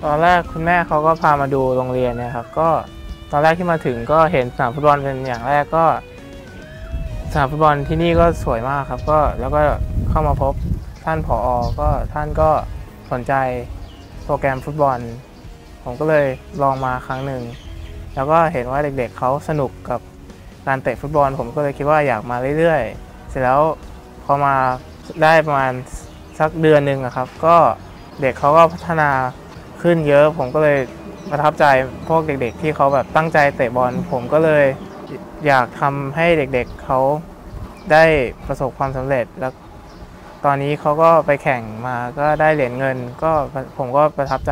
ตอนแรกคุณแม่เขาก็พามาดูโรงเรียนเนี่ยครับก็ตอนแรกที่มาถึงก็เห็นสนามฟุตบอลเป็นอย่างแรกก็สนามฟุตบอลที่นี่ก็สวยมากครับก็แล้วก็เข้ามาพบท่านผอ.ก็ท่านก็สนใจโปรแกรมฟุตบอลผมก็เลยลองมาครั้งหนึ่งแล้วก็เห็นว่าเด็กๆเขาสนุกกับการเตะฟุตบอลผมก็เลยคิดว่าอยากมาเรื่อยๆเสร็จแล้วพอมาได้ประมาณสักเดือนหนึ่งครับก็เด็กเขาก็พัฒนาขึ้นเยอะผมก็เลยประทับใจพวกเด็กๆที่เขาแบบตั้งใจเตะบอลผมก็เลยอยากทำให้เด็กๆเขาได้ประสบความสำเร็จแล้วตอนนี้เขาก็ไปแข่งมาก็ได้เหรียญเงินก็ผมก็ประทับใจ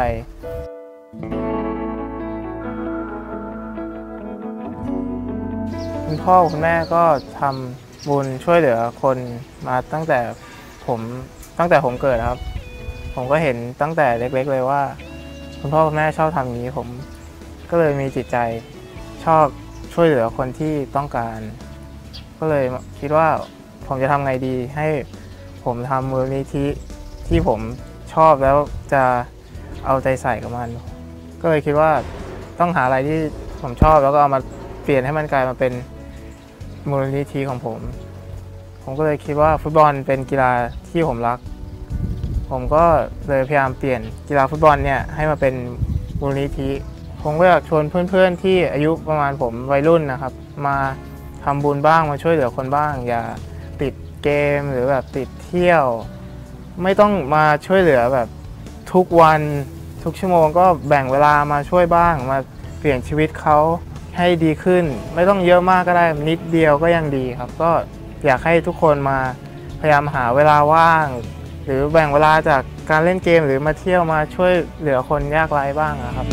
คุณพ่อคุณแม่ก็ทำบุญช่วยเหลือคนมาตั้งแต่ผมเกิดครับผมก็เห็นตั้งแต่เล็กๆเลยว่าคุณพ่อคุณแม่ชอบทำอย่างนี้ผมก็เลยมีจิตใจชอบช่วยเหลือคนที่ต้องการก็เลยคิดว่าผมจะทำไงดีให้ผมทำมูลนิธิที่ผมชอบแล้วจะเอาใจใส่กับมันก็เลยคิดว่าต้องหาอะไรที่ผมชอบแล้วก็เอามาเปลี่ยนให้มันกลายมาเป็นมูลนิธิของผมก็เลยคิดว่าฟุตบอลเป็นกีฬาที่ผมรักผมก็เลยพยายามเปลี่ยนกีฬาฟุตบอลเนี่ยให้มาเป็นมูลนิธิผมก็อยากชวนเพื่อนๆที่อายุประมาณผมวัยรุ่นนะครับมาทำบุญบ้างมาช่วยเหลือคนบ้างอย่าติดเกมหรือแบบติดเที่ยวไม่ต้องมาช่วยเหลือแบบทุกวันทุกชั่วโมงก็แบ่งเวลามาช่วยบ้างมาเปลี่ยนชีวิตเขาให้ดีขึ้นไม่ต้องเยอะมากก็ได้นิดเดียวก็ยังดีครับก็อยากให้ทุกคนมาพยายามหาเวลาว่างหรือแบ่งเวลาจากการเล่นเกมหรือมาเที่ยวมาช่วยเหลือคนยากไร้บ้างนะครับ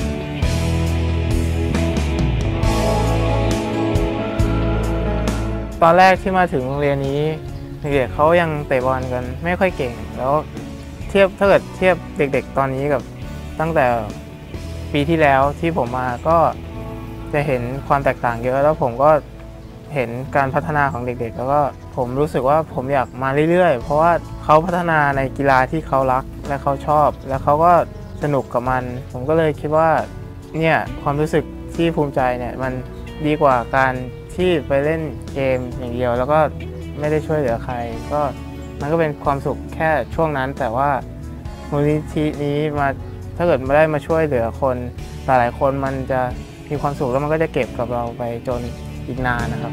ตอนแรกที่มาถึงโรงเรียนนี้เด็กๆเขายังเตะบอลกันไม่ค่อยเก่งแล้วถ้าเกิดเทียบเด็กๆตอนนี้กับตั้งแต่ปีที่แล้วที่ผมมาก็จะเห็นความแตกต่างเยอะแล้วผมก็เห็นการพัฒนาของเด็กๆแล้วก็ผมรู้สึกว่าผมอยากมาเรื่อยๆเพราะว่าเขาพัฒนาในกีฬาที่เขารักและเขาชอบแล้วเขาก็สนุกกับมันผมก็เลยคิดว่าเนี่ยความรู้สึกที่ภูมิใจเนี่ยมันดีกว่าการที่ไปเล่นเกมอย่างเดียวแล้วก็ไม่ได้ช่วยเหลือใครก็มันก็เป็นความสุขแค่ช่วงนั้นแต่ว่ามูลนิธินี้มาถ้าเกิดไม่ได้มาช่วยเหลือคนหลายๆคนมันจะมีความสุขแล้วมันก็จะเก็บกับเราไปจนอีกนานนะครับ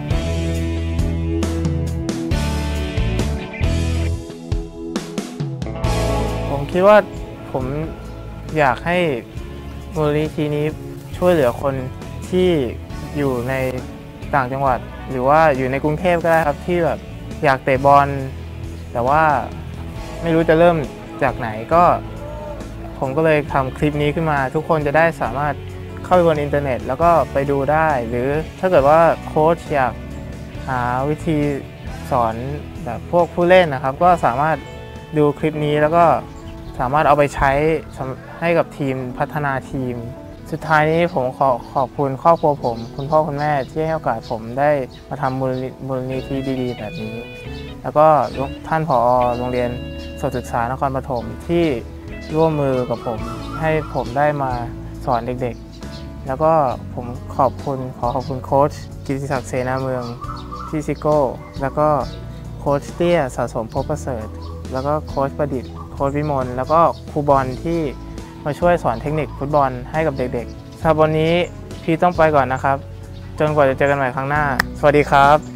ผมคิดว่าผมอยากให้มูลนิธินี้ช่วยเหลือคนที่อยู่ในต่างจังหวัดหรือว่าอยู่ในกรุงเทพก็ได้ครับที่แบบอยากเตะบอลแต่ว่าไม่รู้จะเริ่มจากไหนก็ผมก็เลยทำคลิปนี้ขึ้นมาทุกคนจะได้สามารถเข้าไปบนอินเทอร์เน็ตแล้วก็ไปดูได้หรือถ้าเกิดว่าโค้ชอยากหาวิธีสอนแบบพวกผู้เล่นนะครับก็สามารถดูคลิปนี้แล้วก็สามารถเอาไปใช้ให้กับทีมพัฒนาทีมสุดท้ายนี้ผมขอบคุณครอบครัวผมคุณพ่อคุณแม่ที่ให้โอกาสผมได้มาทำมูลนิธิดีๆแบบนี้แล้วก็ท่านผอ.โรงเรียนสดศึกษานครปฐมที่ร่วมมือกับผมให้ผมได้มาสอนเด็กๆแล้วก็ผมขอบคุณโค้ชกิติศักดิ์เสนาเมืองที่ซิโก้แล้วก็โค้ชเตี้ยสะสมภพประเสริฐแล้วก็โค้ชประดิษฐ์โค้ชวิมลแล้วก็ครูบอลที่มาช่วยสอนเทคนิคฟุตบอลให้กับเด็กๆสำหรับวันนี้พี่ต้องไปก่อนนะครับจนกว่าจะเจอกันใหม่ครั้งหน้าสวัสดีครับ